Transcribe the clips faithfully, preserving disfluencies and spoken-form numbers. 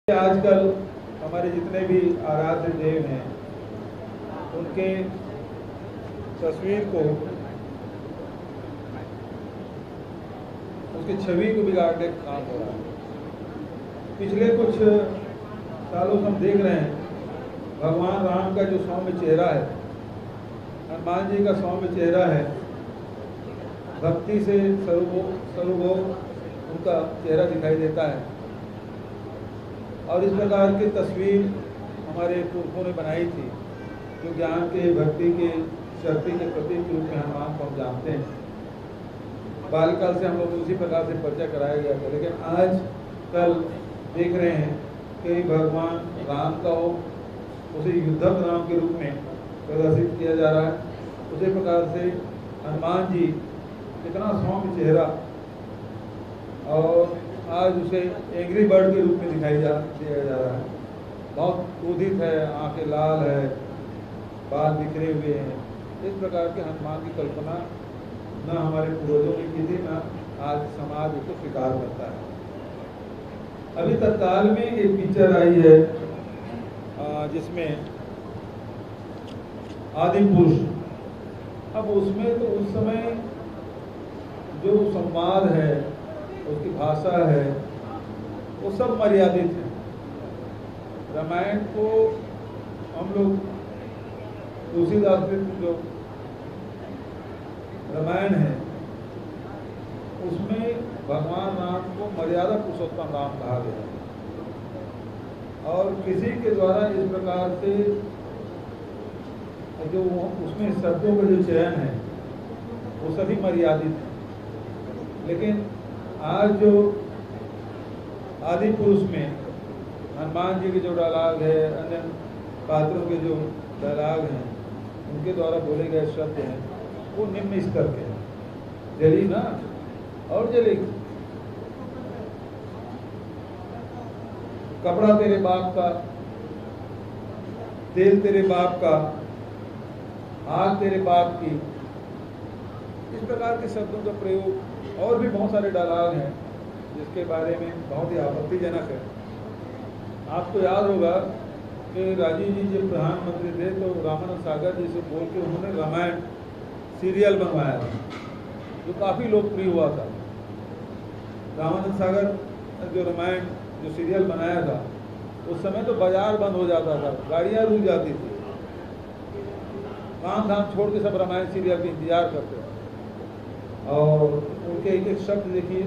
आजकल हमारे जितने भी आराध्य देव हैं उनके तस्वीर को, उसकी छवि को बिगाड़ने का काम हो रहा है। पिछले कुछ सालों से हम देख रहे हैं भगवान राम का जो सौम्य चेहरा है, हनुमान जी का सौम्य चेहरा है, भक्ति से सर्वभोग सर्वभोग उनका चेहरा दिखाई देता है। और इस प्रकार की तस्वीर हमारे पुरखों ने बनाई थी, जो ज्ञान के, भक्ति के, शक्ति के प्रतीक के रूप में हनुमान को हम जानते हैं। बालकाल से हम लोग उसी प्रकार से परिचय कराया गया था, लेकिन आज कल देख रहे हैं कि भगवान राम का हो उसे युद्धक राम के रूप में प्रदर्शित किया जा रहा है। उसी प्रकार से हनुमान जी कितना सौम्य चेहरा, और आज उसे एंग्री बर्ड के रूप में दिखाई जा दिया जा रहा है। बहुत क्रोधित है, आंखें लाल है, बाल बिखरे हुए हैं। इस प्रकार के हनुमान की कल्पना न हमारे पूर्वजों ने की थी, न आज समाज इसको स्वीकार करता है। अभी तत्काल में एक पिक्चर आई है जिसमें आदि पुरुष, अब उसमें तो उस समय जो संवाद है, उसकी भाषा है, वो सब मर्यादित है। रामायण को हम लोग तुलसीदास के जो रामायण है उसमें भगवान राम को मर्यादा पुरुषोत्तम राम कहा गया, और किसी के द्वारा इस प्रकार से जो उसमें शब्दों का जो चयन है वो सभी मर्यादित है। लेकिन आज जो आदि पुरुष में हनुमान जी के जो डायलॉग है, अन्य पात्रों के जो डायलॉग हैं, उनके द्वारा बोले गए शब्द हैं, वो निम्न स्तर के हैं। जली ना और जलेगी, कपड़ा तेरे बाप का, तेल तेरे बाप का, आग तेरे बाप की, इस प्रकार के शब्दों का प्रयोग, और भी बहुत सारे डायलॉग हैं जिसके बारे में बहुत ही आपत्तिजनक है। आपको याद होगा कि राजीव जी जब प्रधानमंत्री थे तो रामानंद सागर जी से बोल के उन्होंने रामायण सीरियल बनवाया था, जो काफ़ी लोकप्रिय हुआ था। रामानंद सागर जो रामायण जो सीरियल बनाया था, उस समय तो बाजार बंद हो जाता था, गाड़ियाँ रुक जाती थी, काम धाम छोड़ के सब रामायण सीरियल का इंतजार करते थे। और उनके एक एक शब्द देखिए,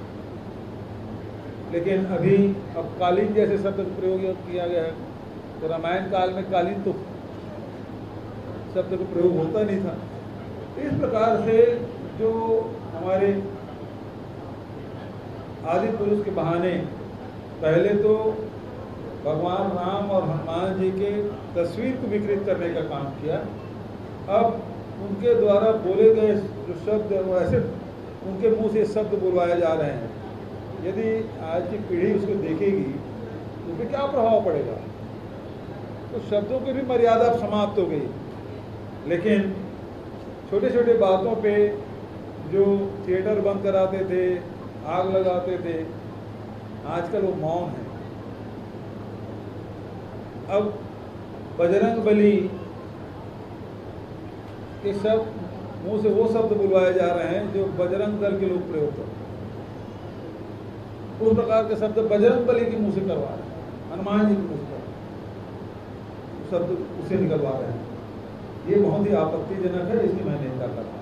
लेकिन अभी अब कालीन जैसे शब्द का प्रयोग किया गया है, तो रामायण काल में कालीन तो शब्द का प्रयोग होता नहीं था। इस प्रकार से जो हमारे आदि पुरुष के बहाने पहले तो भगवान राम और हनुमान जी के तस्वीर को विकृत करने का काम किया, अब उनके द्वारा बोले गए जो शब्द वो ऐसे उनके मुंह से शब्द बुलवाए जा रहे हैं। यदि आज की पीढ़ी उसको देखेगी तो फिर क्या प्रभाव पड़ेगा? तो शब्दों की भी मर्यादा समाप्त हो गई। लेकिन छोटे छोटे बातों पे जो थिएटर बंद कराते थे, आग लगाते थे, आजकल वो मौन है। अब बजरंग बली के शब्द मुंह से वो शब्द बुलवाए जा रहे हैं जो बजरंग दल के लोग प्रयोग करते हैं। उस प्रकार के शब्द बजरंग बली के मुंह से करवा रहे हैं, हनुमान जी के मुंह से शब्द उसे निकलवा रहे हैं। ये बहुत ही आपत्तिजनक है, इसलिए मैं नहीं कर रहा।